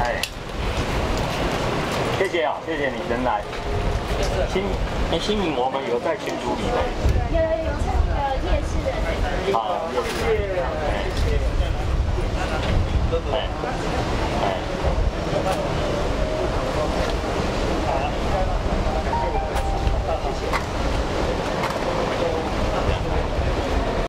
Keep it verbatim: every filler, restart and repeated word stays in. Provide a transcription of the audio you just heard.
哎，谢谢啊，谢谢你人来。新哎新颖，我们有在群组里面。 有有有那个夜市的。 好，夜市。